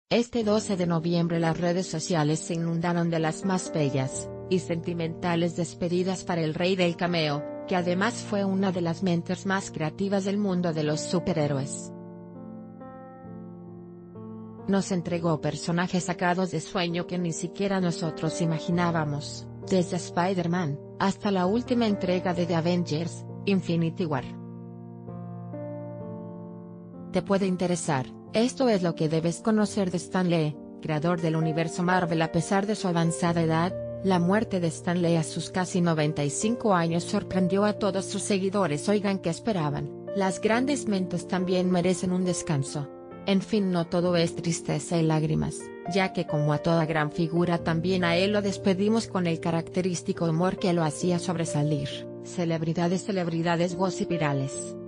Este 12 de noviembre las redes sociales se inundaron de las más bellas y sentimentales despedidas para el rey del cameo, que además fue una de las mentes más creativas del mundo de los superhéroes. Nos entregó personajes sacados de sueño que ni siquiera nosotros imaginábamos, desde Spider-Man, hasta la última entrega de The Avengers, Infinity War. Te puede interesar. Esto es lo que debes conocer de Stan Lee, creador del universo Marvel. A pesar de su avanzada edad, la muerte de Stan Lee a sus casi 95 años sorprendió a todos sus seguidores. Oigan, ¿qué esperaban? Las grandes mentes también merecen un descanso. En fin, no todo es tristeza y lágrimas, ya que como a toda gran figura también a él lo despedimos con el característico humor que lo hacía sobresalir. Celebridades gossip virales.